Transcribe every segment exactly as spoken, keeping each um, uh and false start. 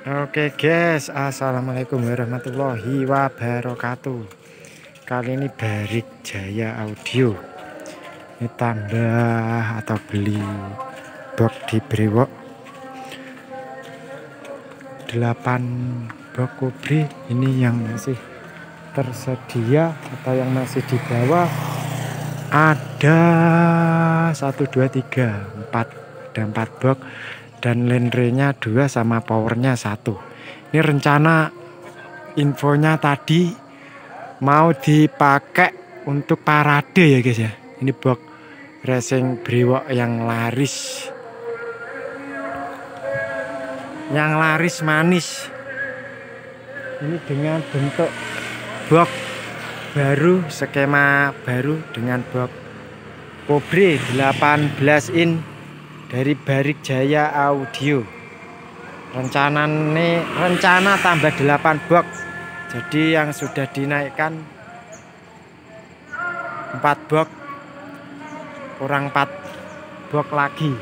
Oke guys, assalamualaikum warahmatullahi wabarakatuh. Kali ini Barik Jaya Audio ini tambah atau beli box di Brewok delapan box Kobri. Ini yang masih tersedia atau yang masih di bawah ada satu dua tiga empat, ada empat box dan lenrenya dua sama powernya satu. Ini rencana infonya tadi mau dipakai untuk parade ya guys ya. Ini box racing Brewok yang laris, yang laris manis. Ini dengan bentuk box baru, skema baru dengan box Kobri delapan belas in dari Barik Jaya Audio. Rencana nih, rencana tambah delapan box. Jadi yang sudah dinaikkan empat box, kurang empat box lagi.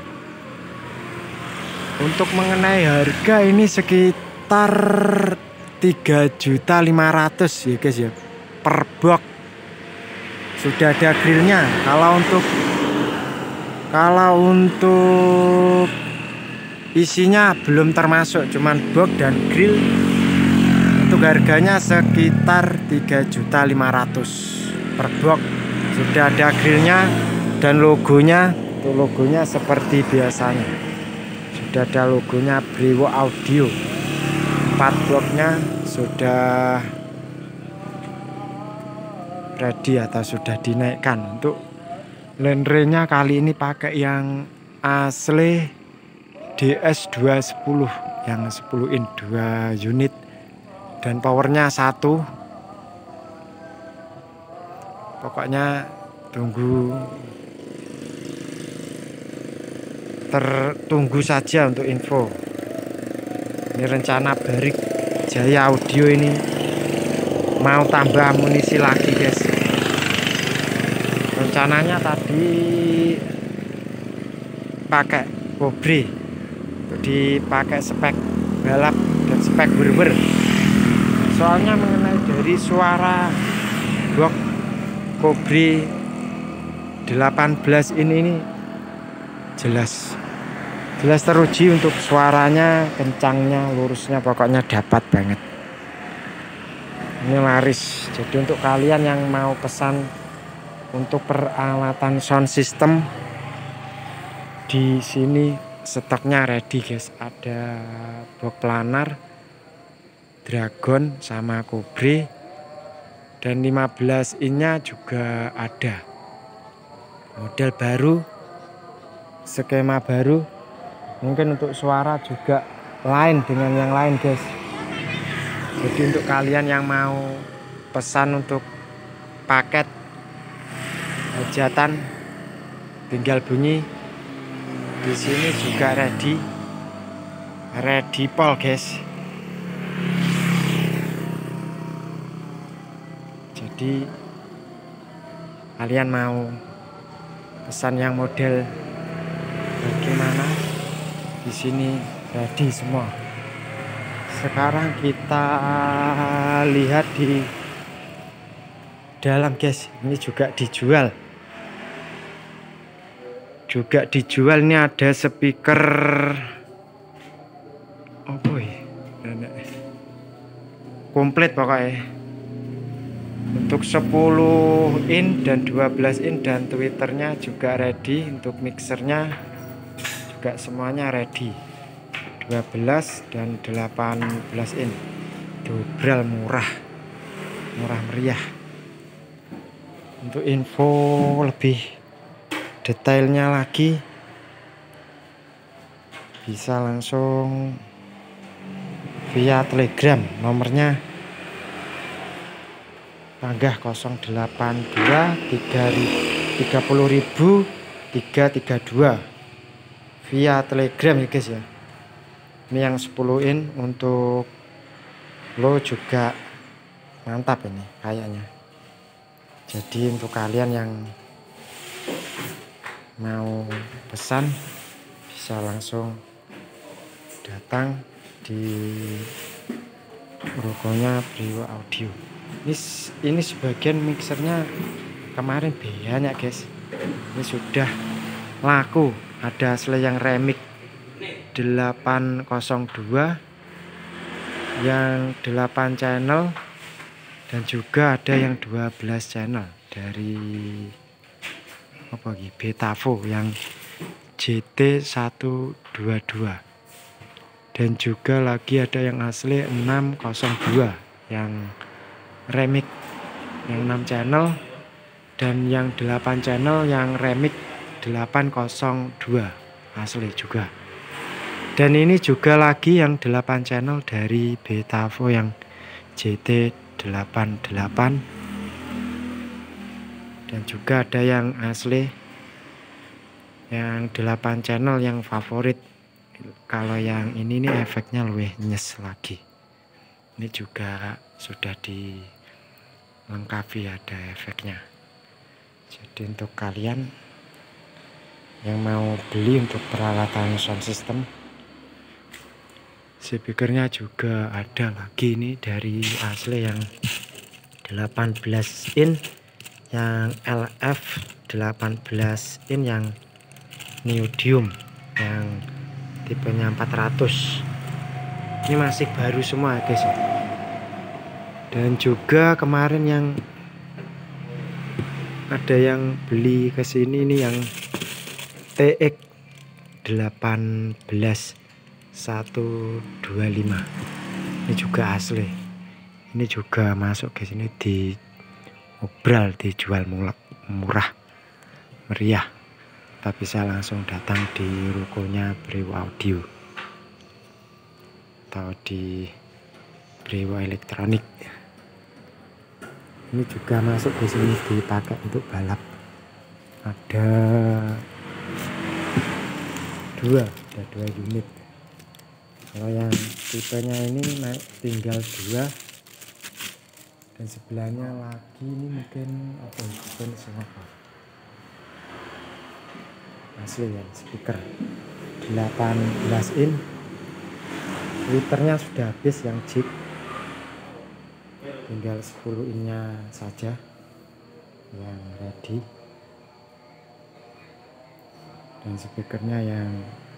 Untuk mengenai harga ini sekitar tiga juta lima ratus ya guys ya per box. Sudah ada grillnya. Kalau untuk Kalau untuk isinya belum termasuk, cuman box dan grill. Untuk harganya sekitar tiga juta lima ratus per box. Sudah ada grillnya dan logonya. Itu logonya seperti biasanya. Sudah ada logonya Brewok Audio. Empat boxnya sudah ready atau sudah dinaikkan. Untuk lenrenya kali ini pakai yang asli D S dua sepuluh, yang sepuluh in dua unit dan powernya satu. Pokoknya tunggu tertunggu saja untuk info. Ini rencana Barik Jaya Audio ini mau tambah amunisi lagi guys. Rencananya tadi pakai Kobri, dipakai spek balap dan spek berber. Soalnya mengenai dari suara box Kobri delapan belas in ini jelas jelas teruji untuk suaranya, kencangnya, lurusnya, pokoknya dapat banget. Ini laris. Jadi untuk kalian yang mau pesan untuk peralatan sound system, di sini stoknya ready guys. Ada box planar, Dragon sama Kobri, dan lima belas innya juga ada. Model baru, skema baru. Mungkin untuk suara juga lain dengan yang lain guys. Jadi untuk kalian yang mau pesan untuk paket hajatan, tinggal bunyi. Di sini juga ready, ready pol guys. Jadi kalian mau pesan yang model bagaimana, di sini ready semua. Sekarang kita lihat di dalam guys. Ini juga dijual. Juga dijual, ini ada speaker oh boy komplit pokoknya. Untuk sepuluh in dan dua belas in dan twitternya juga ready. Untuk mixernya juga semuanya ready, dua belas dan delapan belas in. Dobral murah, murah meriah. Untuk info lebih detailnya lagi bisa langsung via telegram, nomornya panggah nol delapan dua tiga nol ribu tiga tiga dua via telegram ya guys ya. Ini yang sepuluh in. Untuk lo juga mantap ini kayaknya. Jadi untuk kalian yang mau pesan bisa langsung datang di rukonya Brewo Audio. Ini ini sebagian mixernya kemarin banyak guys. Ini sudah laku. Ada asli yang remix delapan nol dua, yang delapan channel, dan juga ada yang dua belas channel dari apa lagi Betavo yang J T seratus dua puluh dua, dan juga lagi ada yang asli enam nol dua yang remix yang enam channel, dan yang delapan channel yang remix delapan nol dua asli juga. Dan ini juga lagi yang delapan channel dari Betavo yang J T delapan puluh delapan, dan juga ada yang asli yang delapan channel yang favorit. Kalau yang ini nih efeknya lebih nyes lagi. Ini juga sudah dilengkapi ada efeknya. Jadi untuk kalian yang mau beli untuk peralatan sound system, speakernya juga ada lagi ini dari asli yang delapan belas in, yang L F delapan belas in, yang neodymium yang tipenya empat ratus. Ini masih baru semua guys. Dan juga kemarin yang ada yang beli ke sini ini yang T X delapan belas seratus dua puluh lima. Ini juga asli. Ini juga masuk ke sini di obral, dijual murah meriah. Tapi saya langsung datang di rukonya Brewo Audio atau di Brewo Elektronik. Ini juga masuk ke sini dipakai untuk balap. Ada dua, ada dua unit. Kalau yang tipenya ini naik tinggal dua, dan sebelahnya lagi ini mungkin apa bukan apa asli ya, speaker delapan belas in, liternya sudah habis yang jack, tinggal sepuluh innya saja yang ready. Dan speakernya yang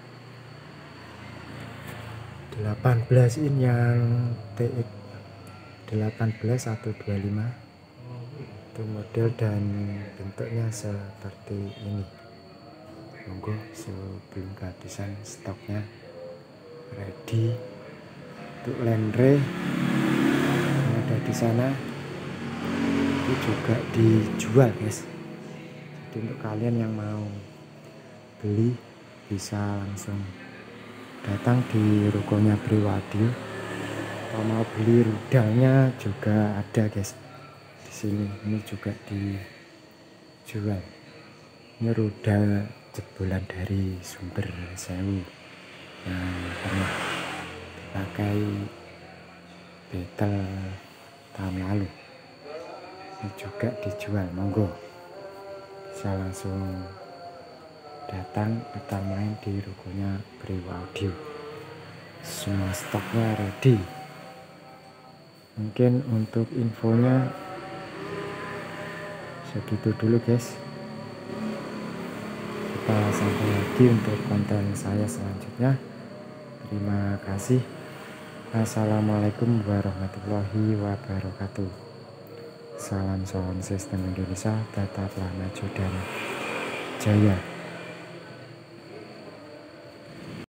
delapan belas in yang T X delapan belas seratus dua puluh lima itu model dan bentuknya seperti ini. Monggo sebelum kehabisan stoknya ready untuk Lenre yang ada di sana itu juga dijual guys. Jadi untuk kalian yang mau beli bisa langsung datang di rukonya Brewo Audio. Kalau mau beli rudalnya juga ada guys di sini. Ini juga dijual. Ini rudal jebolan dari Sumber Sewu yang pernah dipakai battle tahun lalu. Ini juga dijual. Monggo bisa langsung datang atau main di rukonya Brewo Audio. Semua stoknya ready. Mungkin untuk infonya segitu dulu guys. Kita sampai lagi untuk konten saya selanjutnya. Terima kasih. Assalamualaikum warahmatullahi wabarakatuh. Salam sound system Indonesia, tetaplah maju dan jaya.